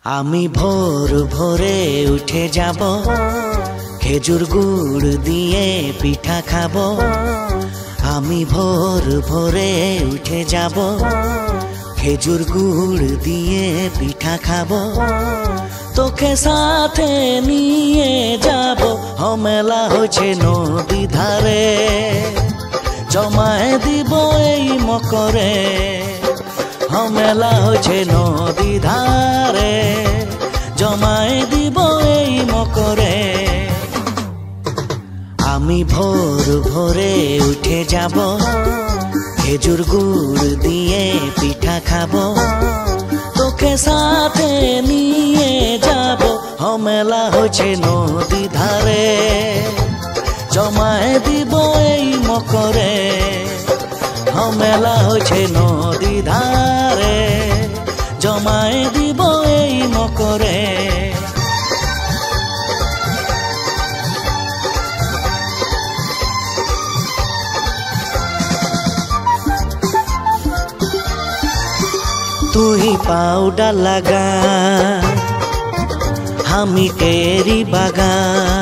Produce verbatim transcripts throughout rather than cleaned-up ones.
আমি ভোর ভোরে উঠে যাব, খেজুর গুড় দিয়ে পিঠা খাবো। আমি ভোর ভোরে উঠে যাব, খেজুর গুড় দিয়ে পিঠা খাবো। তোকে সাথে নিয়ে যাব, মেলা হচ্ছে নদী ধারে, জমায়ে দিব এই মকরে। মেলা হচ্ছে নদী ধারে, জমায়ে দিব এই মকরে। আমি ভোর ভোরে উঠে যাব, খেজুর গুড় দিয়ে পিঠা খাবো। তোকে সাথে নিয়ে যাব, মেলা হচ্ছে নদী ধারে, জমায়ে দিব এই মকরে। মেলা হচ্ছে নদী ধারে, জমায়ে দিব এই মকরে। তুই পাউডার লাগা, আমি কেরি বাগা।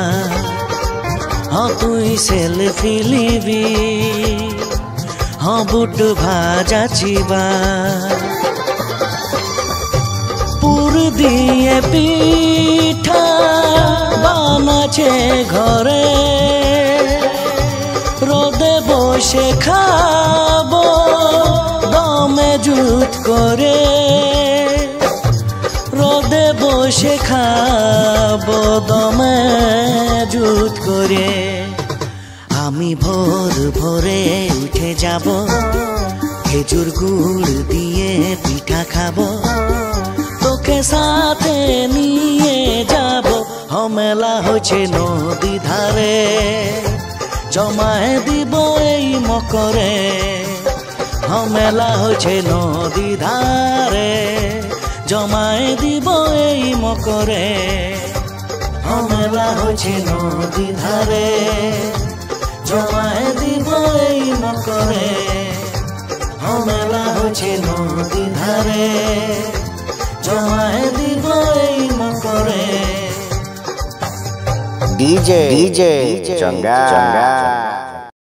हाँ তুই সেলফি লিবি, हाँ বুট ভাজা চিবা। পুর দিয়ে পিঠা বানাছে ঘরে, রোদে বসে খাবো দমে জুত করে। রোদে বসে খাবো দমে জুত করে। আমি ভোর ভোরে উঠে যাব, খেজুর গুড় দিয়ে পিঠা খাবো। তোকে সাথে নিয়ে যাব, মেলা হচ্ছে নদী ধারে, জমায়ে দিব এই মকরে। মেলা হচ্ছে নদী ধারে, জমায়ে দিব এই মকরে। মেলা হচ্ছে নদী ধারে, জমায়ে দিব এই মকরে। মেলা হচ্ছে নদী ধারে, জমায়ে দিব এই মকরে। डीजे डीजे चंगा चंगा।